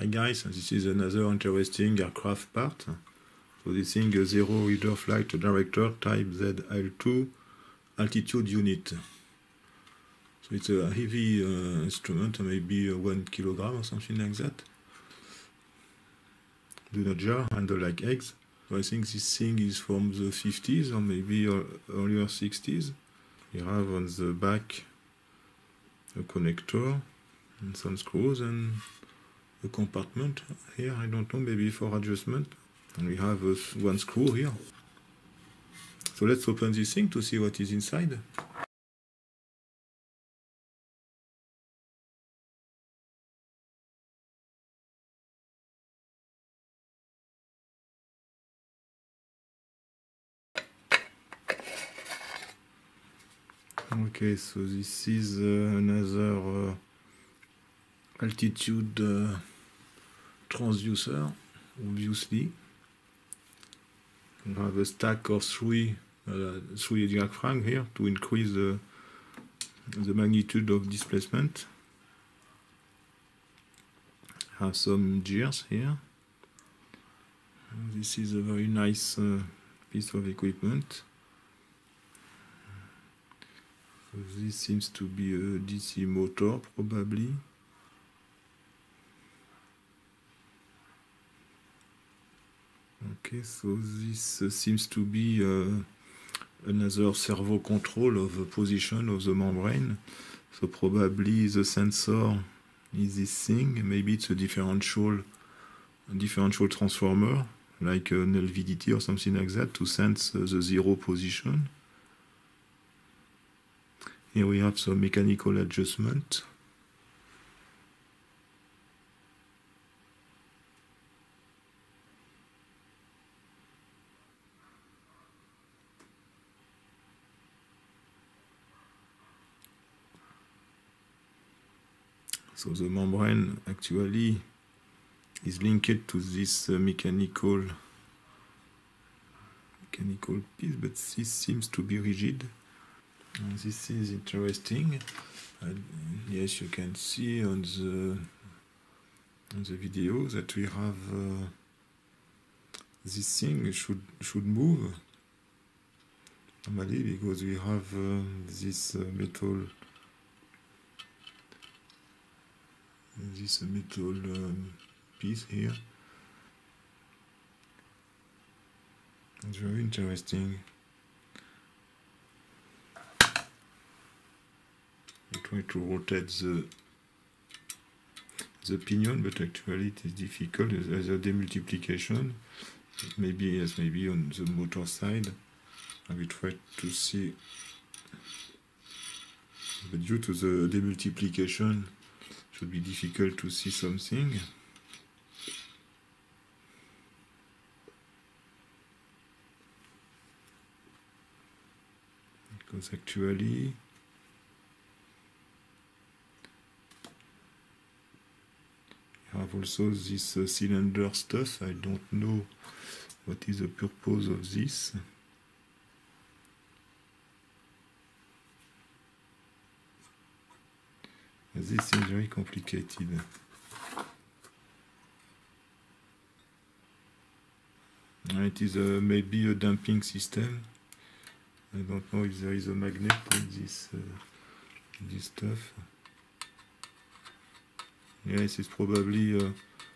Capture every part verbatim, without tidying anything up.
Hi guys, this is another interesting aircraft part. So this thing a zero reader flight director type Z L two altitude unit. So it's a heavy uh, instrument, maybe uh, one kilogram or something like that. Do not jar, handle like eggs. So I think this thing is from the fifties or maybe earlier sixties. You have on the back a connector and some screws and a compartment here, I don't know, maybe for adjustment. And we have uh, one screw here. So let's open this thing to see what is inside. Okay, so this is uh, another uh, altitude uh, transducer, obviously. We have a stack of three, uh, three diaphragms here to increase the, the magnitude of displacement. Have some gears here. This is a very nice uh, piece of equipment. So this seems to be a D C motor, probably. Okay, so this uh, seems to be uh, another servo control of the position of the membrane. So probably the sensor is this thing. Maybe it's a differential, a differential transformer, like an L V D T or something like that, to sense uh, the zero position. Here we have some mechanical adjustment. So the membrane actually is linked to this uh, mechanical mechanical piece, but this seems to be rigid. And this is interesting. Uh, yes, you can see on the on the video that we have uh, this thing should should move normally because we have uh, this uh, metal this metal um, piece here. It's very interesting. I try to rotate the the pinion, but actually it is difficult. There's a demultiplication. Maybe yes, maybe on the motor side. I will try to see. But due to the demultiplication, it should be difficult to see something. Because actually I have also this uh, cylinder stuff. I don't know what is the purpose of this. This is very complicated. It is a, maybe a damping system. I don't know if there is a magnet in this, uh, in this stuff. Yes, it's probably uh,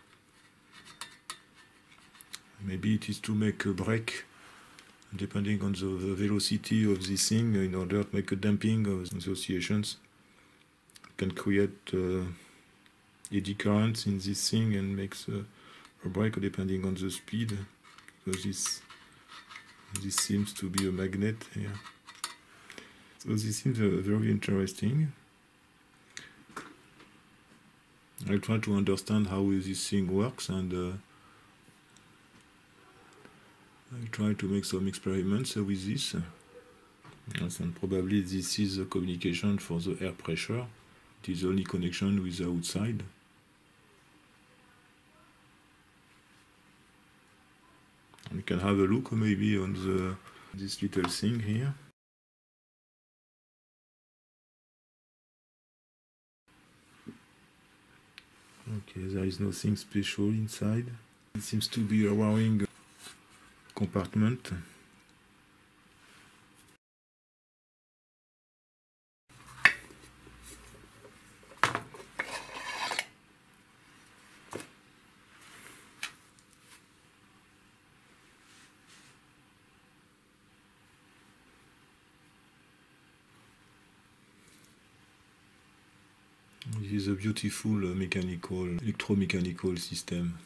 maybe it is to make a brake depending on the, the velocity of this thing in order to make a damping of the oscillations. Can create uh, eddy currents in this thing and makes uh, a brake depending on the speed, because this this seems to be a magnet here. So this seems uh, very interesting. I'll try to understand how this thing works, and uh, I'll try to make some experiments with this. Yes, and probably this is the communication for the air pressure. It is the only connection with the outside. We can have a look maybe on the this little thing here. Okay, there is nothing special inside. It seems to be a wiring compartment. This is a beautiful uh, mechanical, electromechanical system.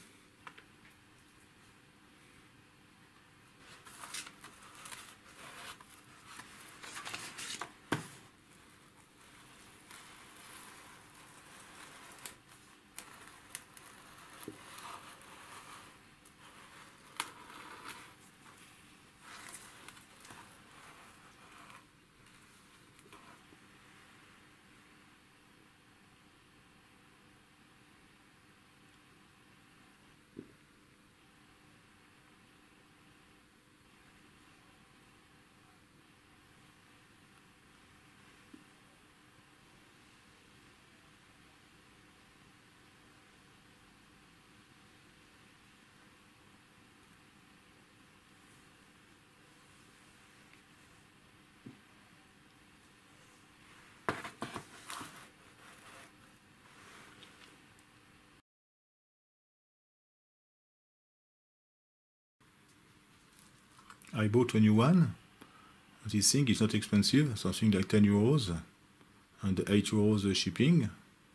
I bought a new one. This thing is not expensive, something like ten euros and eight euros shipping.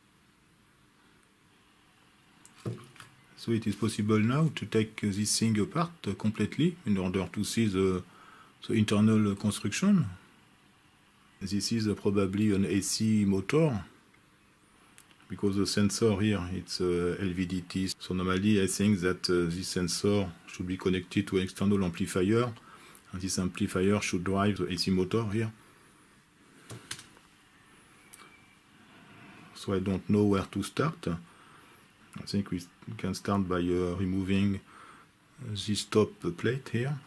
So it is possible now to take this thing apart completely in order to see the, the internal construction. This is probably an A C motor, because the sensor here, it's uh, L V D T. So normally I think that uh, this sensor should be connected to an external amplifier, and this amplifier should drive the A C motor here. So I don't know where to start. I think we can start by uh, removing this top plate here.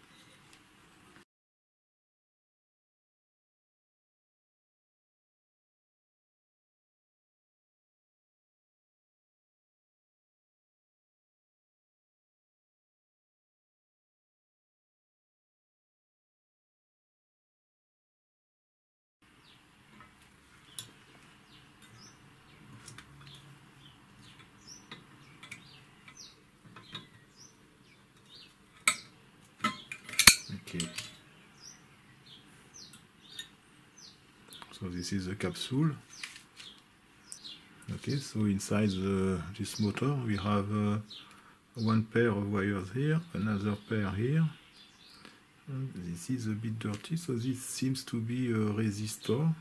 Okay. So this is the capsule. Okay, so inside the, this motor we have uh, one pair of wires here, another pair here. And this is a bit dirty, so this seems to be a resistor.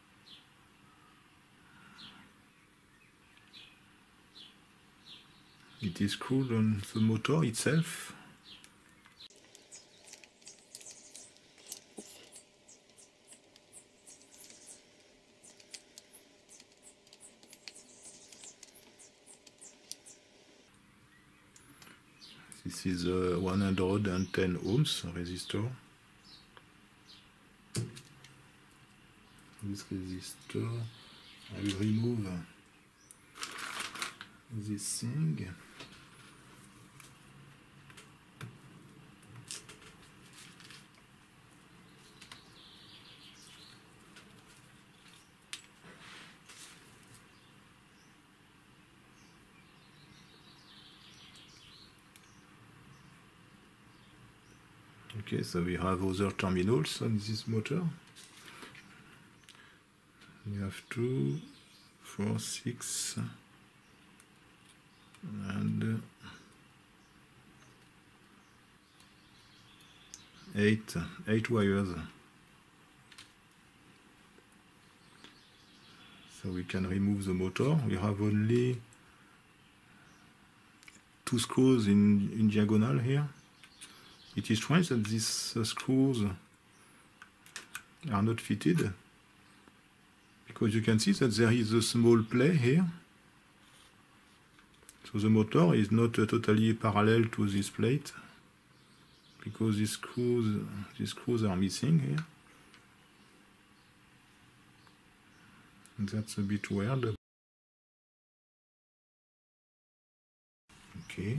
It is screwed on the motor itself. This is a one hundred ten ohms resistor. This resistor, I will remove this thing. Okay, so we have other terminals on this motor. We have two, four, six, and eight, eight wires. So we can remove the motor. We have only two screws in, in diagonal here. It is strange that these uh, screws are not fitted, because you can see that there is a small play here. So the motor is not uh, totally parallel to this plate, because these screws, these screws are missing here. And that's a bit weird. Okay.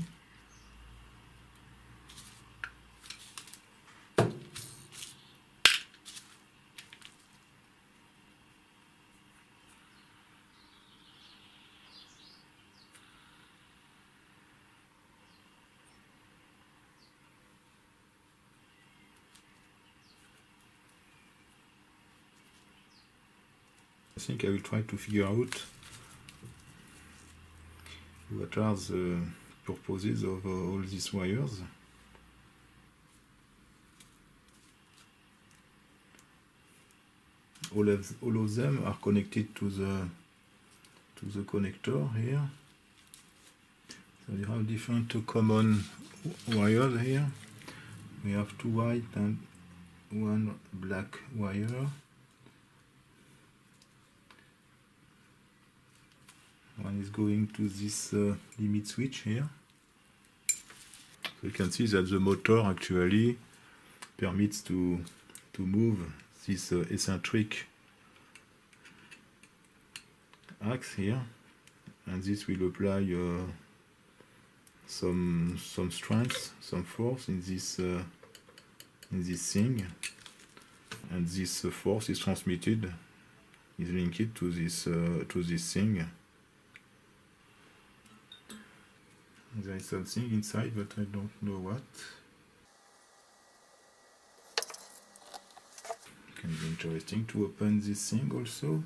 I think I will try to figure out what are the purposes of uh, all these wires. All of, all of them are connected to the to the connector here. So you have different common wires here. We have two white and one black wire. One is going to this uh, limit switch here. So you can see that the motor actually permits to to move this uh, eccentric axe here, and this will apply uh, some some strength, some force in this uh, in this thing, and this uh, force is transmitted, is linked to this uh, to this thing. There is something inside, but I don't know what. It can be interesting to open this thing also.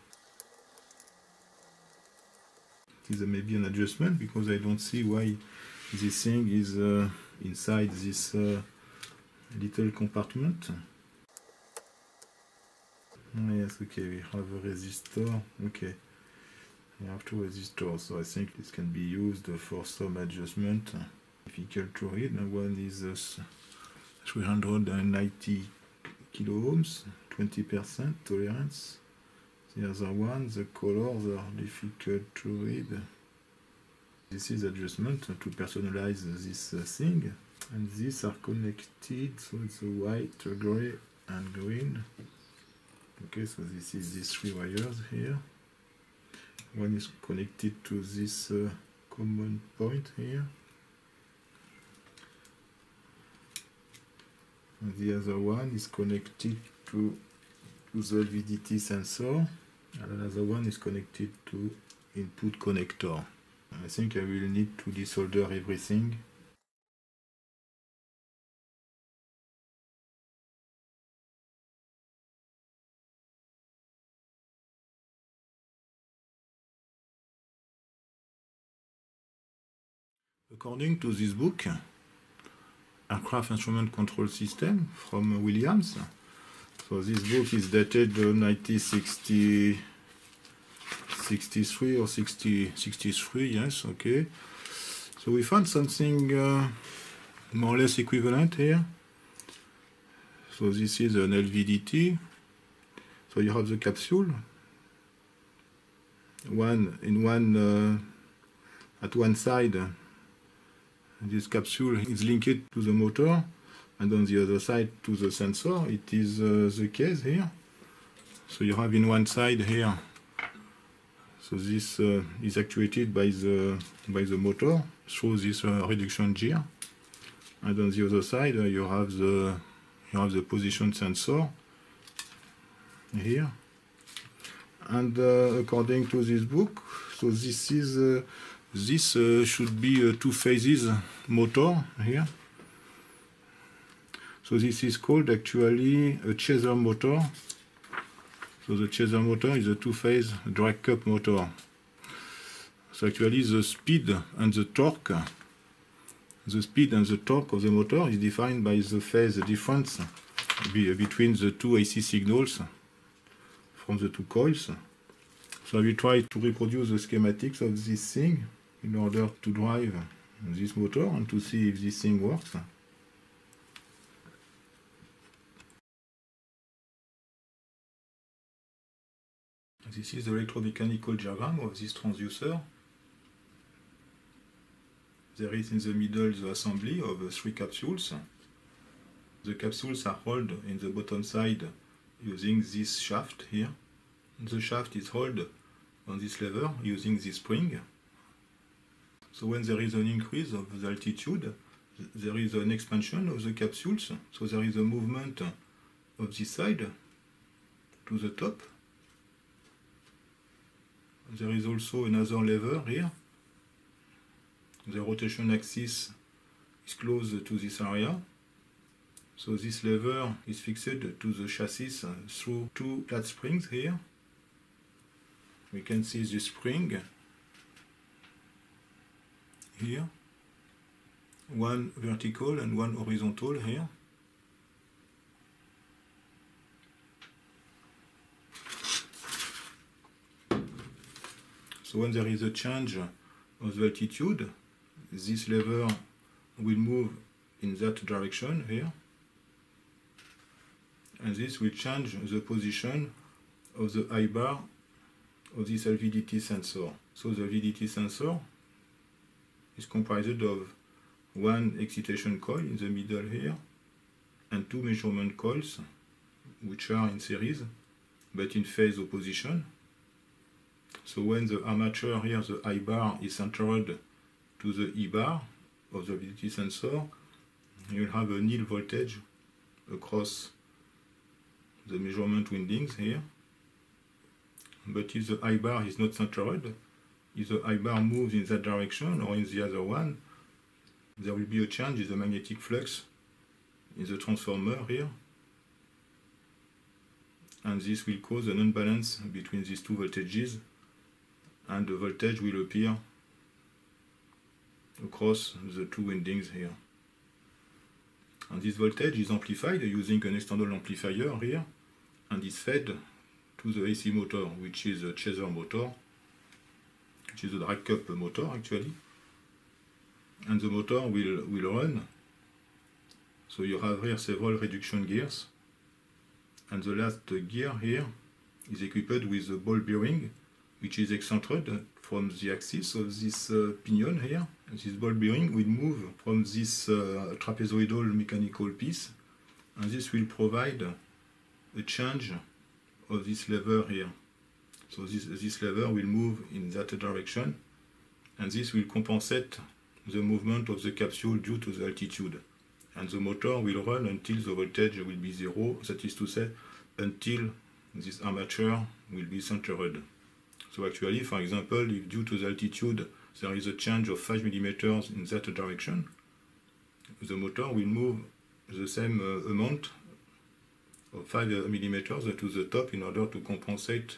It is uh, maybe an adjustment, because I don't see why this thing is uh, inside this uh, little compartment. Yes, okay, we have a resistor. Okay. We have two resistors, so I think this can be used for some adjustment. Difficult to read. One is uh, three hundred ninety kilo ohms, twenty percent tolerance. The other one, the colors are difficult to read. This is adjustment to personalize this uh, thing, and these are connected, so it's a white, a gray, and green. Okay, so this is these three wires here. One is connected to this uh, common point here, and the other one is connected to, to the L V D T sensor, and another one is connected to input connector. I think I will need to desolder everything. According to this book, Aircraft Instrument Control System from Williams, so this book is dated uh, nineteen sixty, sixty-three or sixty, sixty-three, yes, okay. So we found something uh, more or less equivalent here. So this is an L V D T. So you have the capsule. One in one uh, at one side. This capsule is linked to the motor, and on the other side to the sensor. It is uh, the case here. So you have in one side here. So this uh, is actuated by the by the motor through this uh, reduction gear, and on the other side uh, you have the you have the position sensor here. And uh, according to this book, so this is uh, this uh, should be a two phases motor here. So this is called actually a chaser motor. So the chaser motor is a two-phase drag cup motor. So actually the speed and the torque, the speed and the torque of the motor is defined by the phase difference between the two A C signals from the two coils. So I will try to reproduce the schematics of this thing in order to drive this motor and to see if this thing works. This is the electromechanical diagram of this transducer. There is in the middle the assembly of three capsules. The capsules are held in the bottom side using this shaft here. The shaft is held on this lever using this spring. So when there is an increase of the altitude, there is an expansion of the capsules, so there is a movement of this side to the top. There is also another lever here. The rotation axis is close to this area. So this lever is fixed to the chassis through two flat springs here. We can see the spring here, one vertical and one horizontal here. So when there is a change of the altitude, this lever will move in that direction here, and this will change the position of the I bar of this L V D T sensor. So the L V D T sensor is comprised of one excitation coil in the middle here and two measurement coils which are in series but in phase opposition. So when the armature here, the I bar, is centered to the E bar of the L V D T sensor, you will have a nil voltage across the measurement windings here. But if the I bar is not centered, if the I bar moves in that direction or in the other one, there will be a change in the magnetic flux in the transformer here, and this will cause an imbalance between these two voltages, and the voltage will appear across the two windings here. And this voltage is amplified using an external amplifier here, and is fed to the A C motor, which is a chaser motor, which is a drag cup motor actually, and the motor will, will run. So you have here several reduction gears, and the last gear here is equipped with a ball bearing, which is eccentered from the axis of this uh, pinion here. And this ball bearing will move from this uh, trapezoidal mechanical piece, and this will provide a change of this lever here. So this, this lever will move in that direction, and this will compensate the movement of the capsule due to the altitude. And the motor will run until the voltage will be zero, that is to say, until this armature will be centered. So actually, for example, if due to the altitude there is a change of five millimeters in that direction, the motor will move the same uh, amount of five millimeters to the top in order to compensate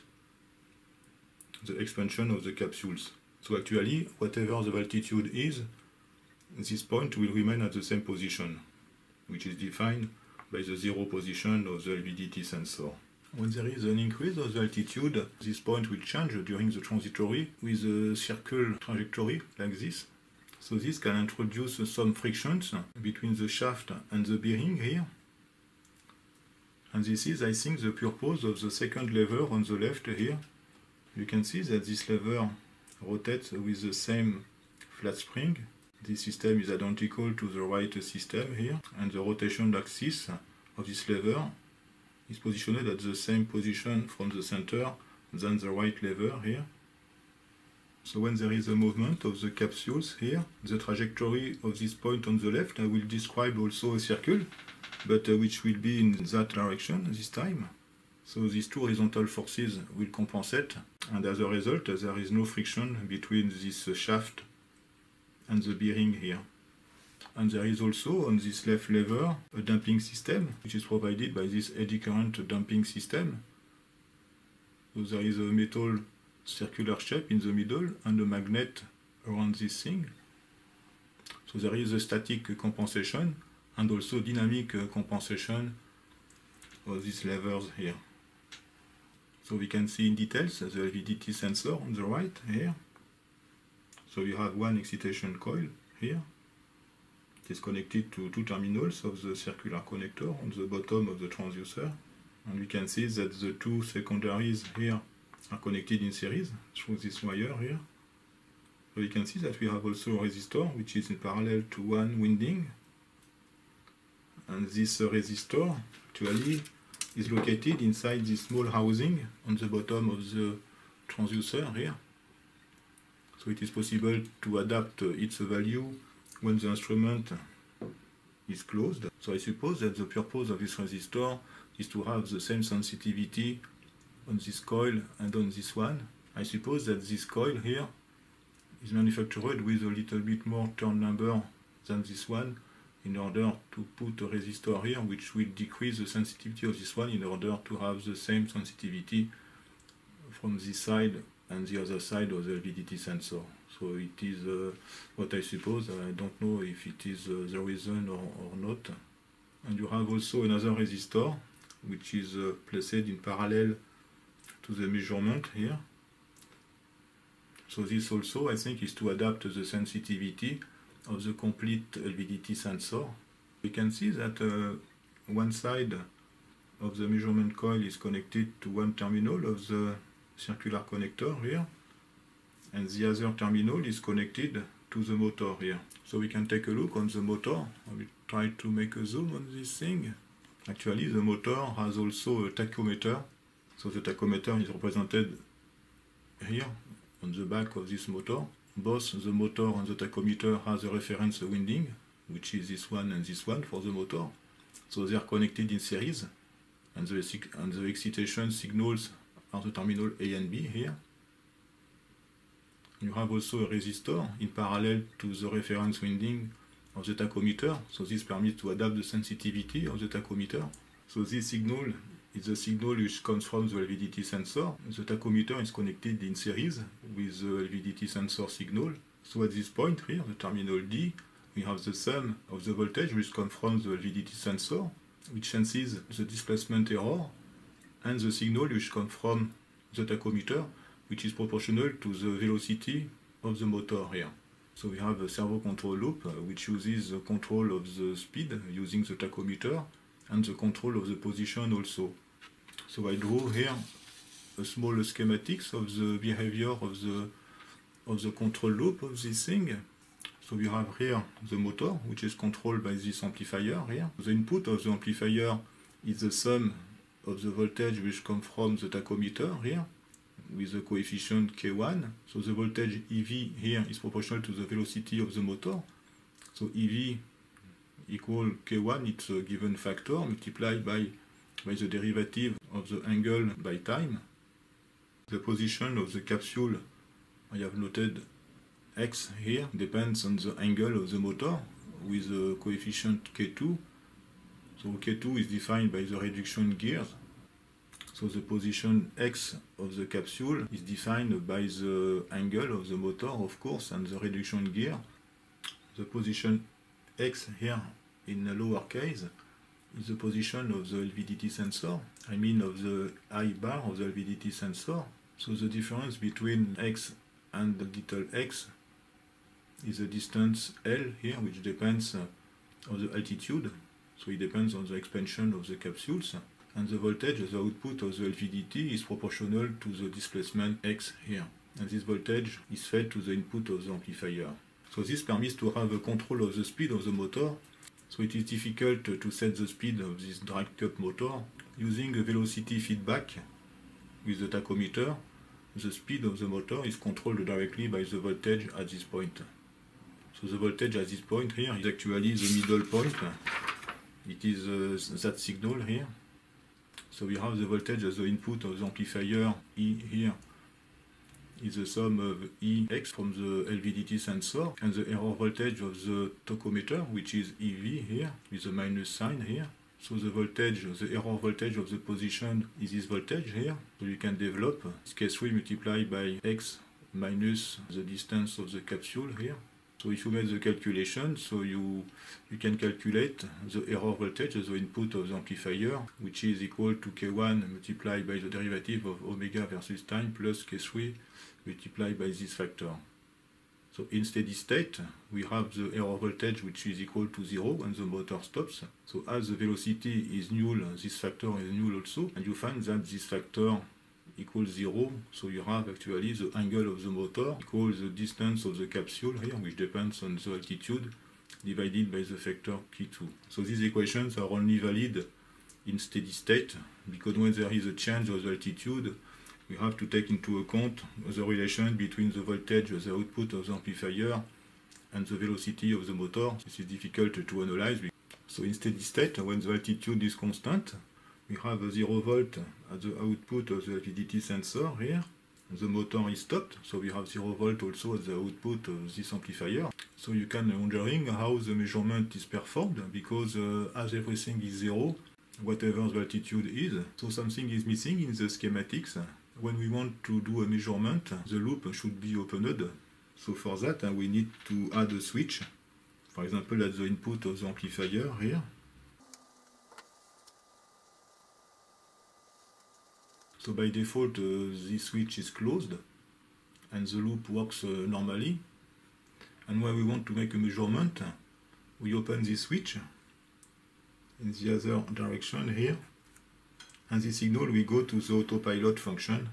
the expansion of the capsules. So actually, whatever the altitude is, this point will remain at the same position, which is defined by the zero position of the L V D T sensor. When there is an increase of the altitude, this point will change during the transitory with a circle trajectory like this. So this can introduce some frictions between the shaft and the bearing here. And this is, I think, the purpose of the second lever on the left here. You can see that this lever rotates with the same flat spring. This system is identical to the right system here, and the rotation axis of this lever is positioned at the same position from the center than the right lever here. So when there is a movement of the capsules here, the trajectory of this point on the left, I will describe also a circle, but uh, which will be in that direction this time. So these two horizontal forces will compensate, and as a result there is no friction between this shaft and the bearing here. And there is also on this left lever a damping system, which is provided by this eddy current damping system. So there is a metal circular shape in the middle and a magnet around this thing. So there is a static compensation and also dynamic compensation of these levers here. So we can see in details the L V D T sensor on the right here. So you have one excitation coil here. It is connected to two terminals of the circular connector on the bottom of the transducer. And we can see that the two secondaries here are connected in series through this wire here. So you can see that we have also a resistor which is in parallel to one winding. And this resistor actually is located inside this small housing on the bottom of the transducer here. So it is possible to adapt uh, its value when the instrument is closed. So I suppose that the purpose of this resistor is to have the same sensitivity on this coil and on this one. I suppose that this coil here is manufactured with a little bit more turn number than this one in order to put a resistor here which will decrease the sensitivity of this one in order to have the same sensitivity from this side and the other side of the L V D T sensor. So it is uh, what I suppose. I don't know if it is uh, the reason or, or not. And you have also another resistor which is uh, placed in parallel to the measurement here. So this also, I think, is to adapt the sensitivity of the complete L V D T sensor. We can see that uh, one side of the measurement coil is connected to one terminal of the circular connector here, and the other terminal is connected to the motor here. So we can take a look on the motor. I will try to make a zoom on this thing. Actually, the motor has also a tachometer. So the tachometer is represented here on the back of this motor. Both the motor and the tachometer has a reference winding, which is this one and this one for the motor. So they are connected in series, and the, and the excitation signals are the terminal A and B here. You have also a resistor in parallel to the reference winding of the tachometer. So this permits to adapt the sensitivity of the tachometer. So this signal is the signal which comes from the L V D T sensor. The tachometer is connected in series with the L V D T sensor signal. So at this point here, the terminal D, we have the sum of the voltage which comes from the L V D T sensor, which senses the displacement error, and the signal which comes from the tachometer, which is proportional to the velocity of the motor here. So we have a servo control loop uh, which uses the control of the speed using the tachometer and the control of the position also. So I draw here a small schematics of the behavior of the of the control loop of this thing. So we have here the motor, which is controlled by this amplifier here. The input of the amplifier is the sum of the voltage which comes from the tachometer here, with the coefficient K one. So the voltage E V here is proportional to the velocity of the motor. So E V equal K one, it's a given factor multiplied by, by the derivative of the angle by time. The position of the capsule, I have noted X here, depends on the angle of the motor with the coefficient K two. So K two is defined by the reduction gears. So the position X of the capsule is defined by the angle of the motor, of course, and the reduction gear. The position X here in a lowercase is the position of the L V D T sensor, I mean of the I bar of the L V D T sensor. So the difference between X and the little x is the distance L here, which depends uh, on the altitude. So it depends on the expansion of the capsules. And the voltage, the output of the L V D T, is proportional to the displacement X here. And this voltage is fed to the input of the amplifier. So this permits to have a control of the speed of the motor. So it is difficult to set the speed of this drag cup motor using a velocity feedback with the tachometer. The speed of the motor is controlled directly by the voltage at this point. So the voltage at this point here is actually the middle point. It is uh, that signal here. So we have the voltage as the input of the amplifier E here is the sum of E X from the L V D T sensor, and the error voltage of the tachometer, which is E V here, with a minus sign here. So the voltage, the error voltage of the position is this voltage here. So you can develop K three multiplied by X minus the distance of the capsule here. So if you make the calculation, so you you can calculate the error voltage as the input of the amplifier, which is equal to K one multiplied by the derivative of omega versus time plus K three multiplied by this factor. So in steady state, we have the error voltage which is equal to zero when the motor stops. So as the velocity is null, this factor is null also, and you find that this factor equals zero, so you have actually the angle of the motor equals the distance of the capsule here, which depends on the altitude, divided by the factor K two. So these equations are only valid in steady state, because when there is a change of the altitude, we have to take into account the relation between the voltage of the output of the amplifier and the velocity of the motor. This is difficult to analyze. So in steady state, when the altitude is constant, we have a zero volt at the output of the L V D T sensor here. The motor is stopped, so we have zero volt also at the output of this amplifier. So you can wondering how the measurement is performed, because uh, as everything is zero, whatever the altitude is, so something is missing in the schematics. When we want to do a measurement, the loop should be opened. So for that, uh, we need to add a switch, for example at the input of the amplifier here. So by default, uh, this switch is closed and the loop works uh, normally. And when we want to make a measurement, we open this switch in the other direction here, and the signal will go to the autopilot function.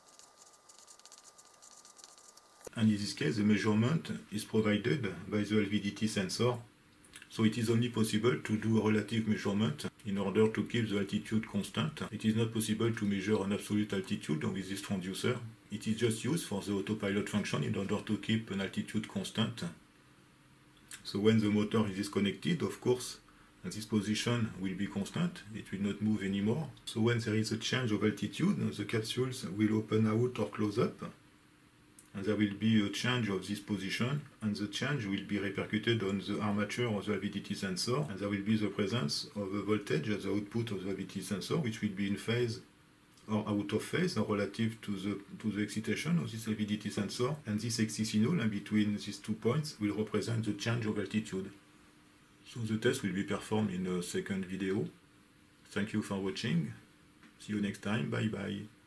And in this case, the measurement is provided by the L V D T sensor. So it is only possible to do a relative measurement in order to keep the altitude constant. It is not possible to measure an absolute altitude with this transducer. It is just used for the autopilot function in order to keep an altitude constant. So when the motor is disconnected, of course, this position will be constant. It will not move anymore. So when there is a change of altitude, the capsules will open out or close up. And there will be a change of this position, and the change will be repercuted on the armature of the L V D T sensor, and there will be the presence of a voltage at the output of the L V D T sensor, which will be in phase or out of phase or relative to the to the excitation of this L V D T sensor, and this X C signal and between these two points will represent the change of altitude. So the test will be performed in a second video. Thank you for watching. See you next time. Bye bye.